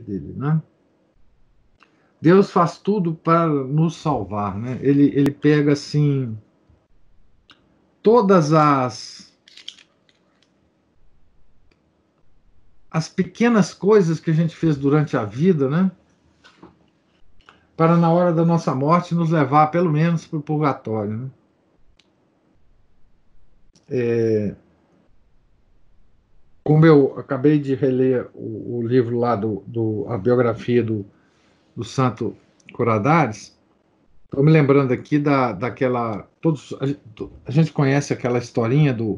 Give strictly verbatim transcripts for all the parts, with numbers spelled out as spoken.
dele, né? Deus faz tudo para nos salvar, né? Ele, ele pega, assim, todas as, as pequenas coisas que a gente fez durante a vida, né? Para, na hora da nossa morte, nos levar, pelo menos, para o purgatório, né? É, como eu acabei de reler o, o livro lá, do, do, a biografia do, do Santo Coradares, estou me lembrando aqui da, daquela. Todos, a, a gente conhece aquela historinha do,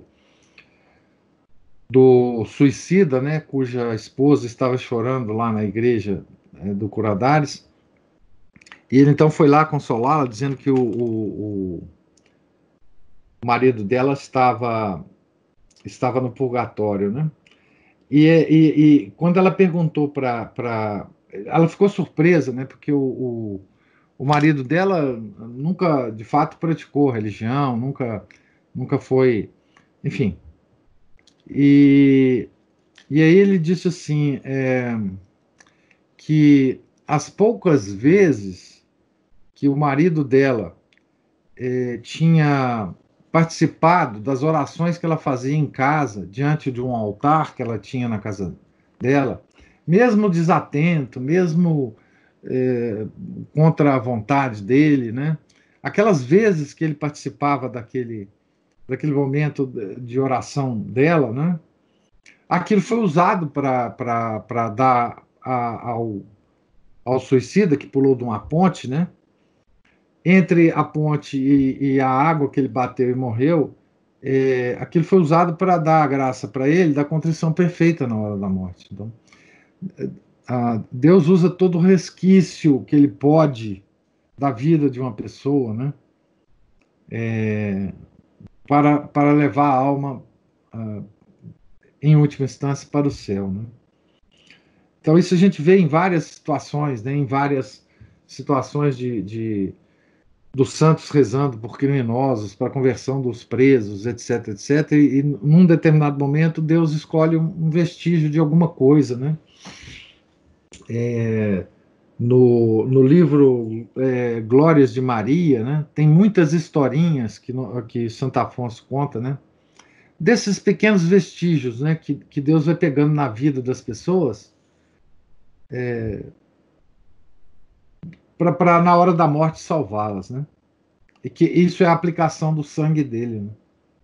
do suicida, né, cuja esposa estava chorando lá na igreja, é, do Coradares, e ele então foi lá consolá-la, dizendo que o, o, o marido dela estava, estava no purgatório, né? E, e, e quando ela perguntou para. Ela ficou surpresa, né? Porque o, o, o marido dela nunca, de fato, praticou religião, nunca, nunca foi. Enfim. E, e aí ele disse assim: é, que as poucas vezes que o marido dela é, tinha participado das orações que ela fazia em casa, diante de um altar que ela tinha na casa dela, mesmo desatento, mesmo é, contra a vontade dele, né? Aquelas vezes que ele participava daquele, daquele momento de oração dela, né? Aquilo foi usado para dar a, ao, ao suicida que pulou de uma ponte, né? Entre a ponte e, e a água que ele bateu e morreu, é, aquilo foi usado para dar a graça para ele da contrição perfeita na hora da morte. Então, a, Deus usa todo o resquício que ele pode da vida de uma pessoa, né? É, para, para levar a alma, a, em última instância, para o céu, né? Então, isso a gente vê em várias situações, né? Em várias situações de, de dos santos rezando por criminosos, para a conversão dos presos, etc, etc. E, e num determinado momento Deus escolhe um, um vestígio de alguma coisa, né? É, no, no livro é, Glórias de Maria, né? Tem muitas historinhas que, no, que Santo Afonso conta, né? Desses pequenos vestígios, né? Que, que Deus vai pegando na vida das pessoas, é, para na hora da morte salvá-las, né? E que isso é a aplicação do sangue dele, né?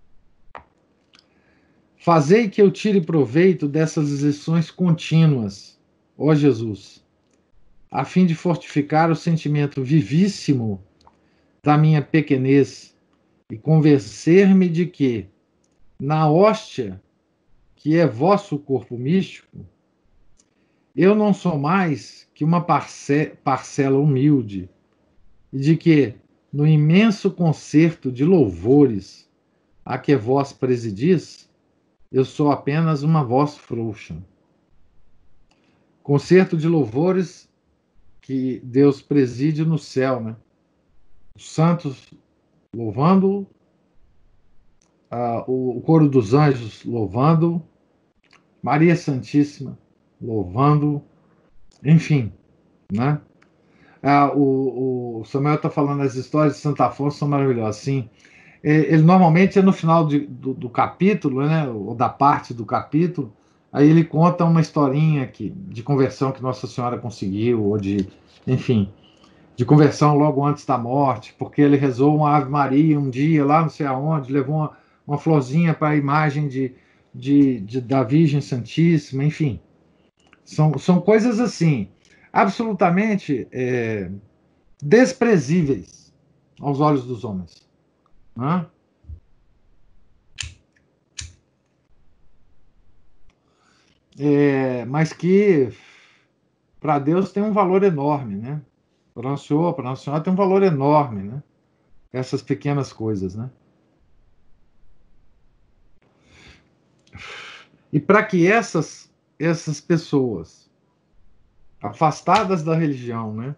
Fazei que eu tire proveito dessas lições contínuas, ó Jesus, a fim de fortificar o sentimento vivíssimo da minha pequenez e convencer-me de que, na hóstia, que é vosso corpo místico, eu não sou mais que uma parce parcela humilde, e de que, no imenso concerto de louvores a que vós presidis, eu sou apenas uma voz frouxa. Concerto de louvores que Deus preside no céu, né? Os santos louvando, ah, o, o coro dos anjos louvando, Maria Santíssima louvando, enfim, né? Ah, o, o Samuel está falando, as histórias de Santo Afonso são maravilhosas, sim. Ele normalmente é no final de, do, do capítulo, né, ou da parte do capítulo, aí ele conta uma historinha que, de conversão que Nossa Senhora conseguiu, ou de, enfim, de conversão logo antes da morte, porque ele rezou uma Ave Maria um dia, lá não sei aonde, levou uma, uma florzinha para a imagem de, de, de, da Virgem Santíssima, enfim. São, são coisas assim, absolutamente é, desprezíveis aos olhos dos homens. Né? É, mas que para Deus tem um valor enorme, né? Para Nosso Senhor, para Nossa Senhora tem um valor enorme, né? Essas pequenas coisas, né? E para que essas essas pessoas afastadas da religião, né,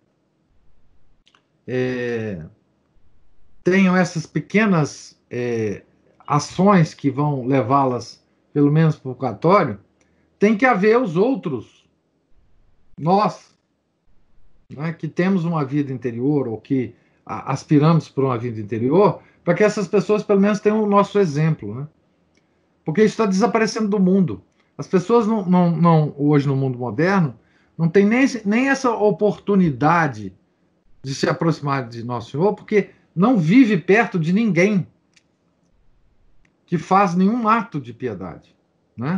é, tenham essas pequenas é, ações que vão levá-las, pelo menos para o purgatório, tem que haver os outros Nós, né, que temos uma vida interior, ou que a, aspiramos por uma vida interior, para que essas pessoas pelo menos tenham o nosso exemplo, né? Porque isso está desaparecendo do mundo. As pessoas não, não, não, hoje no mundo moderno, não tem nem, nem essa oportunidade de se aproximar de Nosso Senhor, porque não vive perto de ninguém que faz nenhum ato de piedade, né?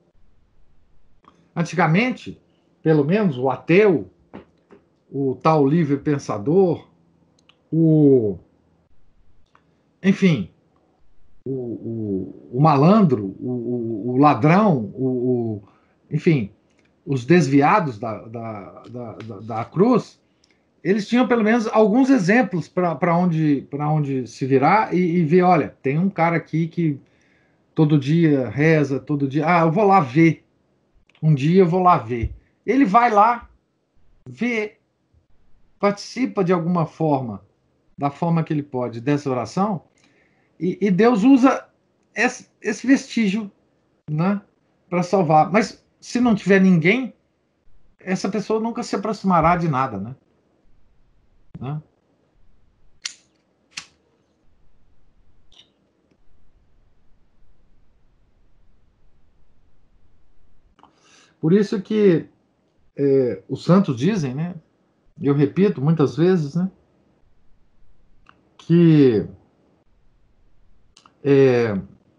Antigamente, pelo menos, o ateu, o tal livre pensador, o, enfim, o, o, o malandro, o, o, ladrão, o, o, enfim, os desviados da, da, da, da, da cruz, eles tinham pelo menos alguns exemplos para onde, onde se virar e, e ver, olha, tem um cara aqui que todo dia reza, todo dia, ah, eu vou lá ver, um dia eu vou lá ver. Ele vai lá, vê, participa de alguma forma, da forma que ele pode, dessa oração, e, e Deus usa esse, esse vestígio, né, para salvar. Mas se não tiver ninguém, essa pessoa nunca se aproximará de nada, né? né? Por isso que é, os santos dizem, né? Eu repito muitas vezes, né? Que é,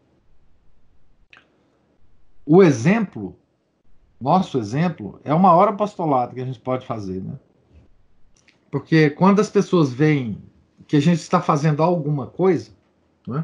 o exemplo, nosso exemplo, é o maior apostolado que a gente pode fazer, né? Porque quando as pessoas veem que a gente está fazendo alguma coisa, né?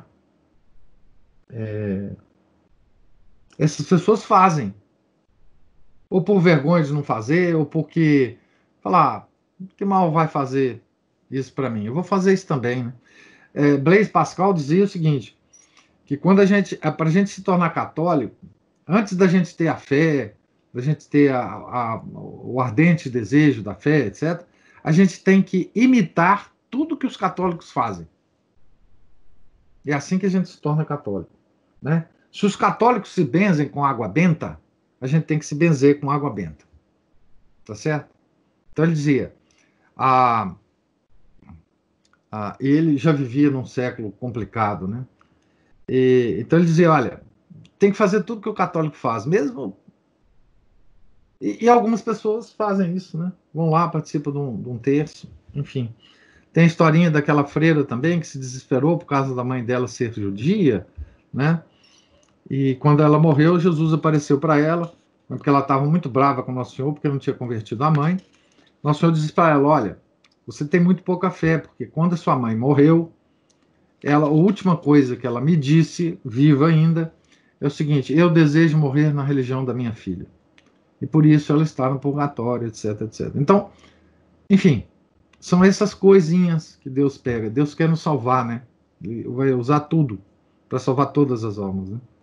É, essas pessoas fazem. Ou por vergonha de não fazer, ou porque falar, ah, que mal vai fazer isso para mim? Eu vou fazer isso também, né? É, Blaise Pascal dizia o seguinte, que quando a gente, para a gente se tornar católico, antes da gente ter a fé, da gente ter a, a, o ardente desejo da fé, etcétera, a gente tem que imitar tudo que os católicos fazem. É assim que a gente se torna católico, né? Se os católicos se benzem com água benta, a gente tem que se benzer com água benta, tá certo? Então ele dizia, ah, ah, ele já vivia num século complicado, né? E, então ele dizia, olha, tem que fazer tudo que o católico faz, mesmo. E, e algumas pessoas fazem isso, né? Vão lá, participam de um, de um terço, enfim. Tem a historinha daquela freira também que se desesperou por causa da mãe dela ser judia, né? E quando ela morreu, Jesus apareceu para ela, porque ela estava muito brava com o Nosso Senhor, porque não tinha convertido a mãe. Nosso Senhor disse para ela: olha, você tem muito pouca fé, porque quando a sua mãe morreu, ela, a última coisa que ela me disse, viva ainda, é o seguinte: eu desejo morrer na religião da minha filha. E por isso ela está no purgatório, etc, etcétera. Então, enfim, são essas coisinhas que Deus pega. Deus quer nos salvar, né? Ele vai usar tudo para salvar todas as almas, né?